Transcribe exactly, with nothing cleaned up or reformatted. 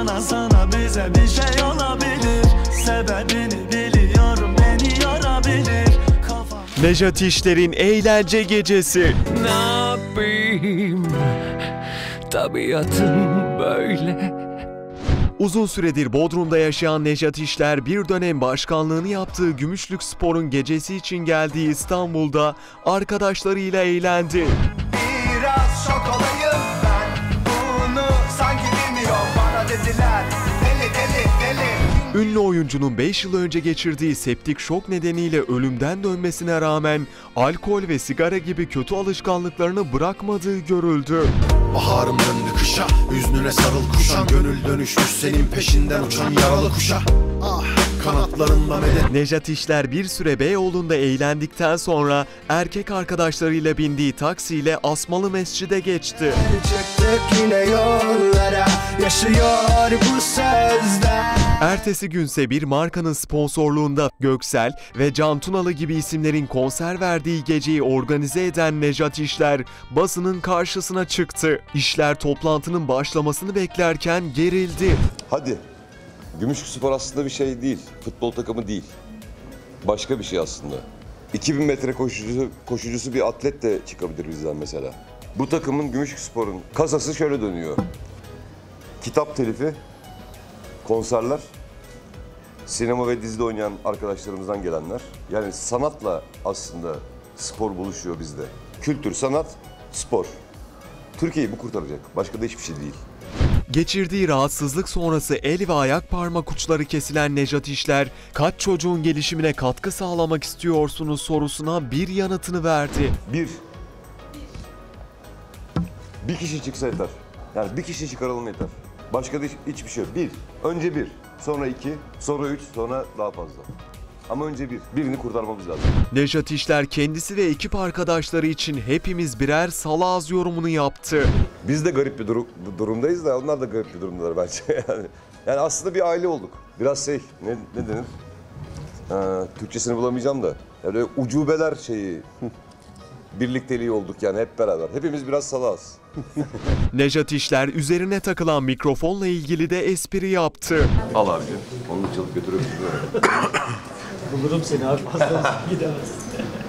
bana sana bize bir şey olabilir. Sebebini biliyorum, beni yorabilir. Kafam... Nejat İşler'in eğlence gecesi. Ne yapayım, tabiatım böyle. Uzun süredir Bodrum'da yaşayan Nejat İşler bir dönem başkanlığını yaptığı Gümüşlük Spor'un gecesi için geldiği İstanbul'da arkadaşlarıyla eğlendi. Biraz şok olayım ben, bunu sanki bilmiyor bana dediler. Deli deli deli. Ünlü oyuncunun beş yıl önce geçirdiği septik şok nedeniyle ölümden dönmesine rağmen alkol ve sigara gibi kötü alışkanlıklarını bırakmadığı görüldü. Baharım döndü kışa, hüznüne sarıl kuşan. Gönül dönüşmüş senin peşinden uçan yaralı kuşa. Ah, kanatlarında medet. Nejat İşler bir süre Beyoğlu'nda eğlendikten sonra erkek arkadaşlarıyla bindiği taksiyle Asmalı Mescid'e geçti. Çıktık yine yollara, yaşıyor bu sözler. Ertesi günse bir markanın sponsorluğunda Göksel ve Can Tunalı gibi isimlerin konser verdiği geceyi organize eden Nejat İşler basının karşısına çıktı. İşler toplantının başlamasını beklerken gerildi. Hadi. Gümüşlük Spor aslında bir şey değil. Futbol takımı değil. Başka bir şey aslında. iki bin metre koşucusu, koşucusu bir atlet de çıkabilir bizden mesela. Bu takımın, Gümüşlük Spor'un kasası şöyle dönüyor. Kitap telifi, konserler, sinema ve dizide oynayan arkadaşlarımızdan gelenler. Yani sanatla aslında spor buluşuyor bizde. Kültür, sanat, spor. Türkiye'yi bu kurtaracak. Başka da hiçbir şey değil. Geçirdiği rahatsızlık sonrası el ve ayak parmak uçları kesilen Nejat İşler, kaç çocuğun gelişimine katkı sağlamak istiyorsunuz sorusuna bir yanıtını verdi. Bir. Bir kişi çıksa yeter. Yani bir kişi çıkaralım yeter. Başka da hiç, hiçbir şey yok. Bir. Önce bir. Sonra iki. Sonra üç. Sonra daha fazla. Ama önce bir. Birini kurtarmamız lazım. Nejat İşler kendisi ve ekip arkadaşları için hepimiz birer salağız yorumunu yaptı. Biz de garip bir durum, durumdayız da onlar da garip bir durumdalar bence. Yani, yani aslında bir aile olduk. Biraz şey, ne, ne denir? Ha, Türkçesini bulamayacağım da. Yani ucubeler şeyi, birlikteliği olduk yani hep beraber. Hepimiz biraz salağız. Nejat İşler üzerine takılan mikrofonla ilgili de espri yaptı. Al abicim, onu çalıp götürüyoruz. Bulurum seni abi. Fazla gidemez.